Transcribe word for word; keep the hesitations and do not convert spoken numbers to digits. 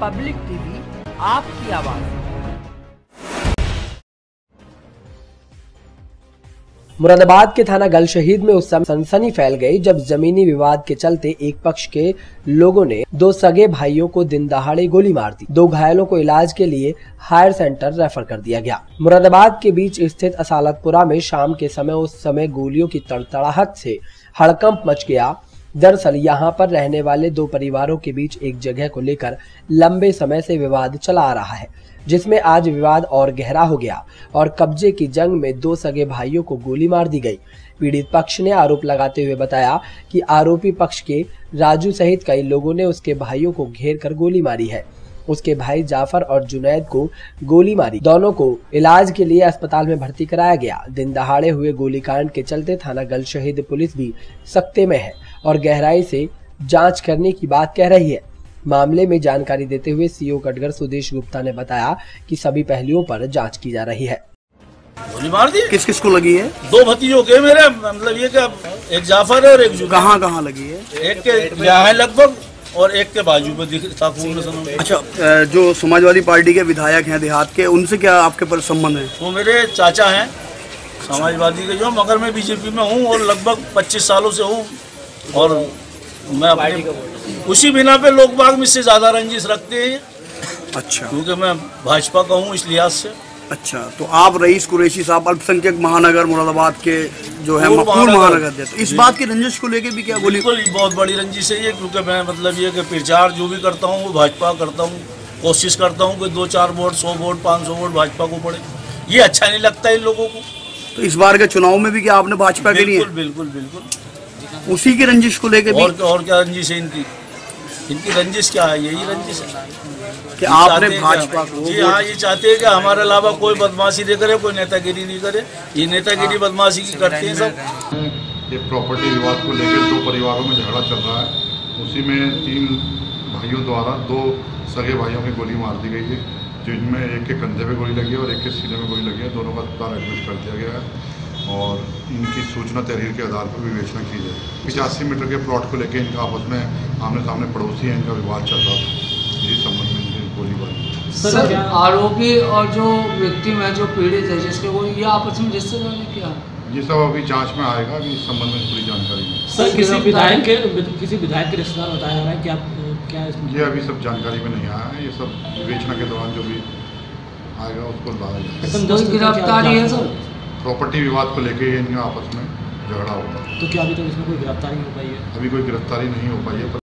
Public TV, आपकी आवाज। मुरादाबाद के थाना गलशहीद में उस समय सनसनी फैल गई जब जमीनी विवाद के चलते एक पक्ष के लोगों ने दो सगे भाइयों को दिन दहाड़े गोली मार दी। दो घायलों को इलाज के लिए हायर सेंटर रेफर कर दिया गया। मुरादाबाद के बीच स्थित असालतपुरा में शाम के समय उस समय गोलियों की तड़तड़ाहट से हड़कंप मच गया। दरअसल यहाँ पर रहने वाले दो परिवारों के बीच एक जगह को लेकर लंबे समय से विवाद चला आ रहा है, जिसमें आज विवाद और गहरा हो गया और कब्जे की जंग में दो सगे भाइयों को गोली मार दी गई। पीड़ित पक्ष ने आरोप लगाते हुए बताया कि आरोपी पक्ष के राजू सहित कई लोगों ने उसके भाइयों को घेर कर गोली मारी है। उसके भाई जाफर और जुनैद को गोली मारी। दोनों को इलाज के लिए अस्पताल में भर्ती कराया गया। दिन दहाड़े हुए गोलीकांड के चलते थाना गलशहीद पुलिस भी सख्ते में है और गहराई से जांच करने की बात कह रही है। मामले में जानकारी देते हुए सीओ कटघर सुदेश गुप्ता ने बताया कि सभी पहलुओं पर जांच की जा रही है। गोली मार दी? किस किस को लगी है? दो भतीजों के मेरे, मतलब ये क्या, एक जाफर है और एक जुनैद। कहाँ कहाँ लगी है? एक के यहाँ है लगभग और एक के बाजू पे दिख था खून। अच्छा, जो समाजवादी पार्टी के विधायक हैं देहात के, उनसे क्या आपके पर संबंध है? वो मेरे चाचा हैं समाजवादी के, जो मगर मैं बीजेपी में हूँ और लगभग पच्चीस सालों से हूँ और मैं अपने उसी बिना पे लोग बाग मुझसे ज्यादा रंजिश रखते हैं। अच्छा, क्योंकि मैं भाजपा का हूँ इस लिहाज से। अच्छा, तो आप रईस कुरैशी साहब अल्पसंख्यक महानगर मुरादाबाद के जो है मकबूल महानगर देते, इस बात की रंजिश को लेके भी क्या गोली? बिल्कुल बहुत बड़ी रंजिश है ये, क्योंकि मैं मतलब ये कि प्रचार जो भी करता हूँ वो भाजपा करता हूँ। कोशिश करता हूँ कि दो चार वोट, सौ वोट, पाँच सौ वोट भाजपा को पड़े। ये अच्छा नहीं लगता इन लोगों को। तो इस बार के चुनाव में भी क्या आपने भाजपा के लिए? बिल्कुल बिल्कुल बिल्कुल। उसी की रंजिश को लेके और, और क्या रंजिश है इनकी? इनकी रंजिश क्या है? यही रंजिश है कि आपने भाजपा को। जी हाँ, ये चाहते हैं कि हमारे अलावा कोई बदमाशी नहीं करे, कोई नेतागिरी नहीं करे। ये नेतागिरी बदमाशी की करते हैं सब। ये प्रॉपर्टी विवाद को लेकर दो परिवारों में झगड़ा चल रहा है। उसी में तीन भाइयों द्वारा दो सगे भाइयों की गोली मार दी गई है, जिनमें एक के कंधे पे गोली लगी है और एक के सीने में गोली लगी है। दोनों का अस्पताल एडमिट कर दिया गया है और इनकी सूचना तहरीर के आधार पर विवेचना की जाए। पचासी मीटर के प्लॉट को लेकर इनका आपस में आमने सामने पड़ोसी हैं, इनका विवाद चल रहा था। इसी संबंध में इनकी गोलीबारी। सर, आरोपी और जो विक्टिम है, जो पीड़ित है, जिसके वो ये आपस में रिश्ते में क्या? ये सब अभी जांच में आएगा, अभी इस संबंध में पूरी जानकारी है। सर, किसी विधायक के किसी विधायक के रिश्तेदार बताया जा रहा है कि आप क्या इसमें? ये अभी सब जानकारी में नहीं आया है। ये सब विवेचना के दौरान जो भी आएगा उसको बताया। गिरफ्तारी है सर? प्रॉपर्टी विवाद को लेकर इनका आपस में झगड़ा होगा। तो क्या अभी तक इसमें कोई गिरफ्तारी हो पाई है? अभी कोई गिरफ्तारी नहीं हो पाई है।